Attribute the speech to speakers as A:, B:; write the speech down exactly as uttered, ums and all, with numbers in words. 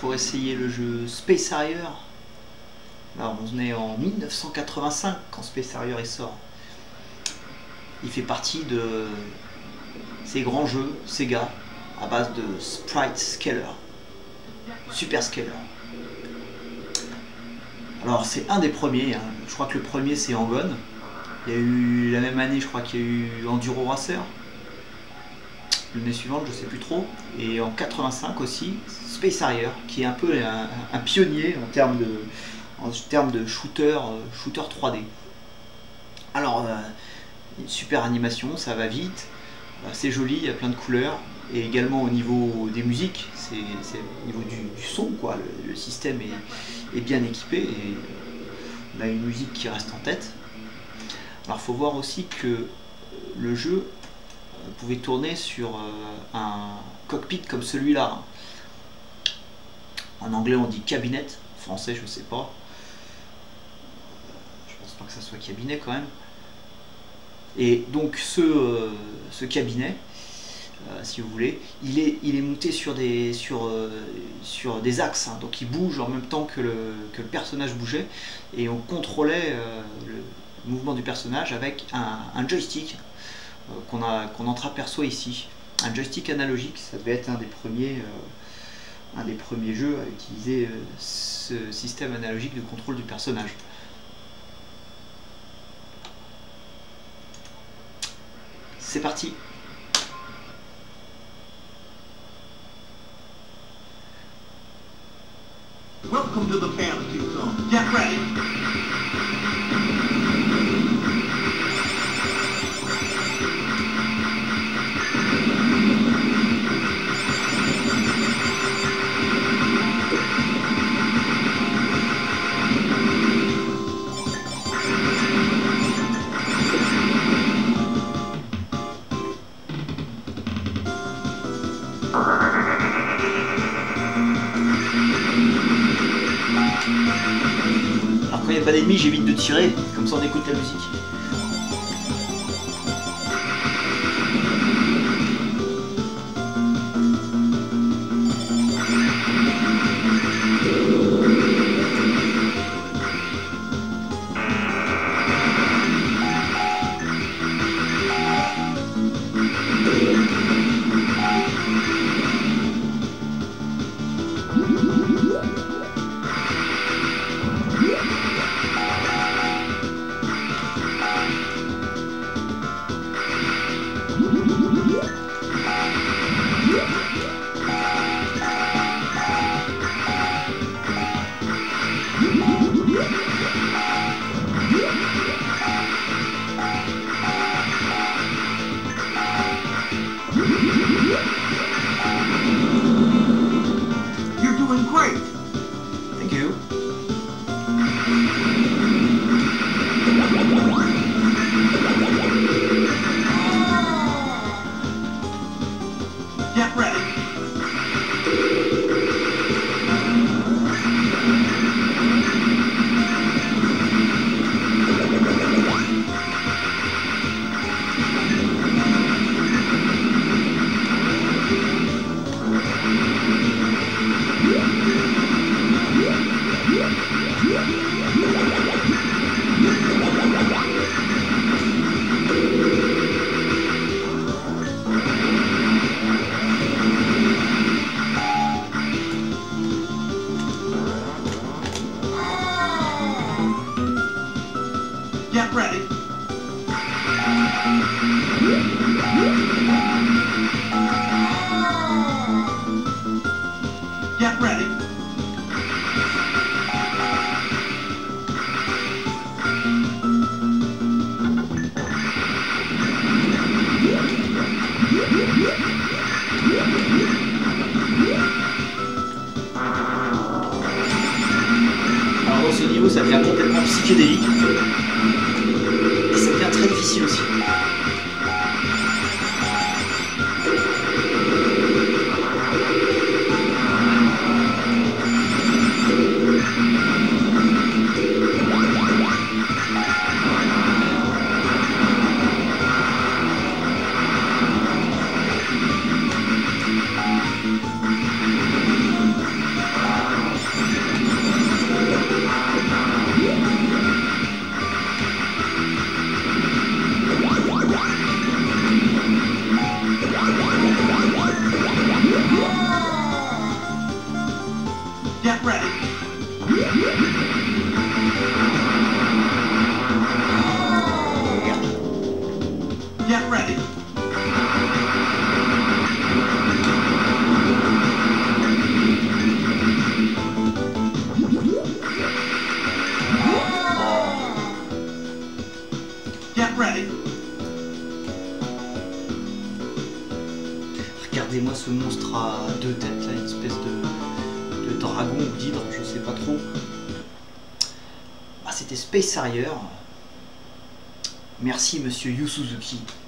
A: pour essayer le jeu Space Harrier. Alors on est en mille neuf cent quatre-vingt-cinq quand Space Harrier est sort. Il fait partie de ces grands jeux Sega à base de Sprite Scaler, Super Scaler. Alors c'est un des premiers, hein. Je crois que le premier c'est Hang-On. Il y a eu la même année, je crois qu'il y a eu Enduro Racer. L'année suivante, je sais plus trop. Et en quatre-vingt-cinq aussi, Space Harrier, qui est un peu un, un pionnier en termes de, en termes de shooter, shooter trois D. Alors, euh, une super animation, ça va vite, c'est joli, il y a plein de couleurs. Et également au niveau des musiques, c'est au niveau du, du son, quoi. Le, le système est, est bien équipé et on a une musique qui reste en tête. Alors il faut voir aussi que le jeu pouvait tourner sur un cockpit comme celui-là. En anglais on dit cabinet, en français je sais pas. Je pense pas que ça soit cabinet quand même. Et donc ce, ce cabinet, Euh, si vous voulez, il est, il est monté sur des, sur, euh, sur des axes, hein, donc il bouge en même temps que le, que le personnage bougeait, et on contrôlait euh, le mouvement du personnage avec un, un joystick euh, qu'on qu'on entreaperçoit ici. Un joystick analogique, ça devait être un des premiers, euh, un des premiers jeux à utiliser euh, ce système analogique de contrôle du personnage. C'est parti!
B: Welcome to the fantasy zone. Get ready.
A: Alors quand il n'y a pas d'ennemis, j'évite de tirer, comme ça on écoute la musique.
B: You're doing great.
A: Thank you.
B: Get ready. Get ready. Get ready.
A: Alors dans ce niveau, ça devient complètement psychédélique. Et ça devient très difficile aussi.
B: Get ready. Get ready.
A: Regardez-moi ce monstre à deux têtes là, une espèce de, de dragon ou d'hydre, je sais pas trop. Ah, c'était Space Harrier. Merci monsieur Yu Suzuki.